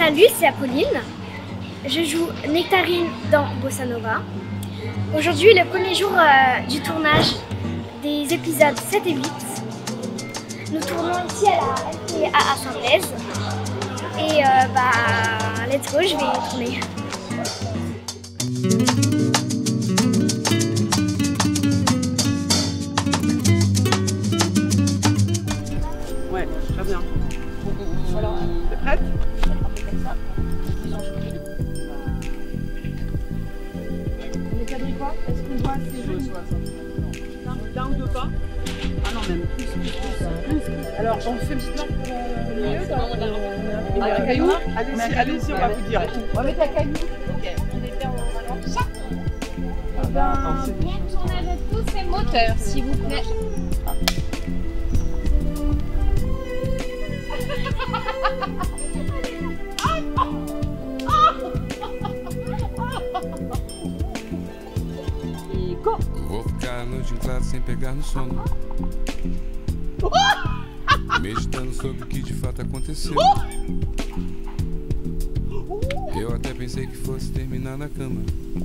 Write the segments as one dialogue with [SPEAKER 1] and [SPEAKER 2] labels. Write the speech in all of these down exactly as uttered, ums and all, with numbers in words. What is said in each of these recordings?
[SPEAKER 1] Salut, c'est Apolline. Je joue Nectarine dans Bossa Nova. Aujourd'hui est le premier jour euh, du tournage des épisodes sept et huit. Nous tournons ici à la L P A à Saint-Blaise. Et euh, bah, let's go, je vais tourner.
[SPEAKER 2] Ouais, très bien. Voilà. T'es prête?
[SPEAKER 3] On est cadré quoi? Est-ce qu'on voit ces jeux?
[SPEAKER 2] D'un ou deux pas? Ah non, même plus, plus, plus, plus. Alors, on fait une petite marque pour euh, le milieu dans le caillou. Allez-y, allez-y, on va vous dire.
[SPEAKER 3] On va mettre la caillou.
[SPEAKER 4] Ok, on était en allant. Ça eh ben, bon tournage à tous et moteur, s'il vous plaît.
[SPEAKER 2] E go!
[SPEAKER 5] Vou ficar a noite em claro sem pegar no sono, meditando sobre o que de fato aconteceu. Eu até pensei que fosse terminar na cama,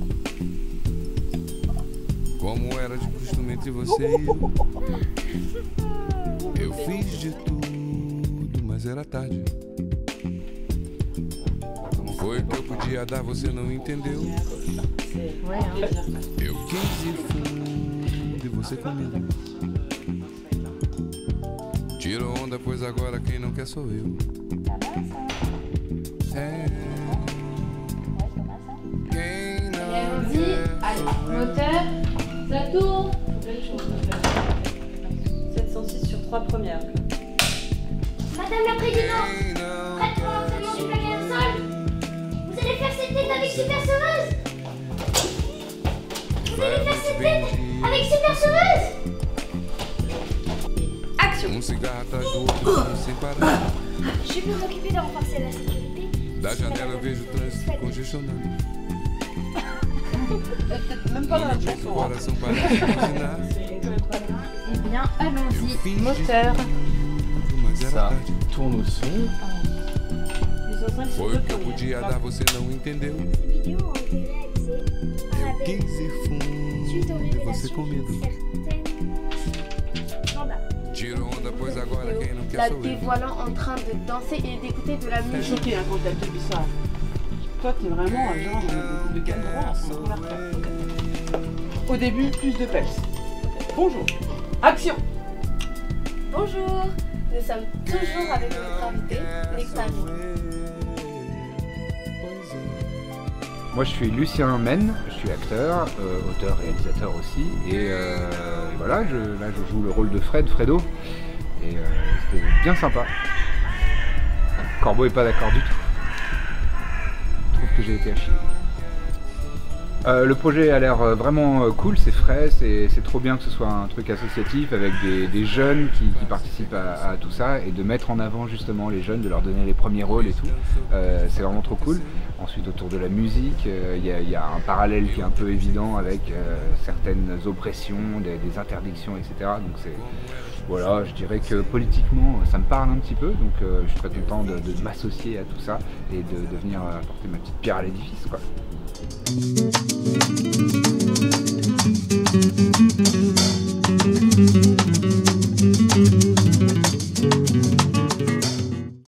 [SPEAKER 5] como era de costume entre você e eu. Eu fiz de tudo, mas era tarde. Foi o que eu podia dar, você não entendeu. Eu quis ir fundo e você comigo. Tirou onda, pois agora quem não quer sou eu. É. Quem não quer sou eu.
[SPEAKER 4] Moteur, ça tourne.
[SPEAKER 2] sept cent six sur trois premières.
[SPEAKER 1] Madame la Présidente, prête pour l'entraînement du plaqué au sol? Vous allez faire cette tête avec Super Sauveuse? Vous allez faire cette tête avec Super Sauveuse? Action!
[SPEAKER 5] Um cigarro atrás do outro sem parar.
[SPEAKER 1] Je suis plus occupée de renforcer la sécurité.
[SPEAKER 5] Da janela eu vejo o trânsito congestionado.
[SPEAKER 2] Même pas dans la
[SPEAKER 5] O
[SPEAKER 2] chanson.
[SPEAKER 5] coração parece buzinar.
[SPEAKER 4] Eh bien,
[SPEAKER 5] Eu
[SPEAKER 4] allons-y.
[SPEAKER 5] fiz de
[SPEAKER 4] Moteur.
[SPEAKER 5] tudo, mas era
[SPEAKER 6] Ça
[SPEAKER 5] tarde.
[SPEAKER 6] tourne au son.
[SPEAKER 5] Foi o que eu podia dar, você não entendeu.
[SPEAKER 1] Ces vidéos ont été réalisées par la
[SPEAKER 5] Eu
[SPEAKER 1] B N
[SPEAKER 5] quis ir
[SPEAKER 1] suite aux
[SPEAKER 5] fundo e você
[SPEAKER 1] révélations
[SPEAKER 5] comigo.
[SPEAKER 1] de certaines gendarmes.
[SPEAKER 5] Tirou onda, pois agora quem não quer
[SPEAKER 3] La
[SPEAKER 5] sou eu.
[SPEAKER 3] dévoilant en train de danser et d'écouter de la
[SPEAKER 2] Je suis
[SPEAKER 3] musique.
[SPEAKER 2] choquée hein, quand elle te dit ça. Toi, t'es vraiment un genre de, de quel droit? On va refaire. Au début, plus de peps. Bonjour. Action.
[SPEAKER 3] Bonjour, nous sommes toujours avec notre invité, Nectarine.
[SPEAKER 6] Moi je suis Lucien Men, je suis acteur, euh, auteur, réalisateur aussi, et euh, voilà, je, là je joue le rôle de Fred, Fredo, et euh, c'était bien sympa. Corbeau est pas d'accord du tout. Je trouve que j'ai été à chier. Euh, le projet a l'air vraiment euh, cool, c'est frais, c'est trop bien que ce soit un truc associatif avec des, des jeunes qui, qui participent à, à tout ça et de mettre en avant justement les jeunes, de leur donner les premiers rôles et tout. Euh, c'est vraiment trop cool. Ensuite autour de la musique, il euh, y, y a un parallèle qui est un peu évident avec euh, certaines oppressions, des, des interdictions, et cetera. Donc c'est voilà, je dirais que politiquement ça me parle un petit peu, donc euh, je suis très content de, de m'associer à tout ça et de, de venir apporter ma petite pierre à l'édifice, quoi.